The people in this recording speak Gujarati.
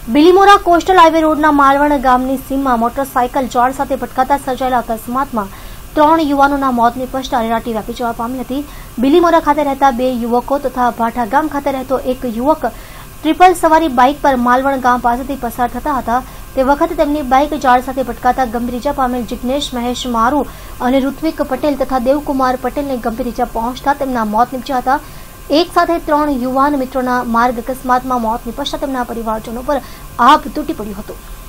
બિલીમોરા કોસ્ટલ હાઈવે રોડના માલવણ ગામની સીમમાં મોટરસાયકલ ઝાડ સાથે ભટકાતા સર્જાયેલા અકસ્માતમાં 3 યુવાનોના મોત નિપજતા અરેરાટી વ્યાપી જવા પામી હતી। બિલીમોરા ખાતે રહેતા 2 યુવકો તથા ભાઠા ગામ ખાતે રહેતો એક યુવક ટ્રિપલ સવારી બાઇક પર માલવણ ગામ પાસેથી પસાર થતા હતા। તે વખતે તેમની બાઇક ઝાડ સાથે ભટકાતા ગંભીર ઇજા પામેલ જિગ્નેશ મહેશ મારુ અને ઋત્વિક પટેલ તથા દેવકુમાર પટેલને ગંભીર ઇજા પહોંચતા તેમના મોત નિપજ્યા હતા। એક સાથે 3 યુવાન મિત્રોના માર્ગ અકસ્માતમાં મોત નિપજતા તેમના પરિવારજનો પર આભ તૂટી પડ્યો હતો।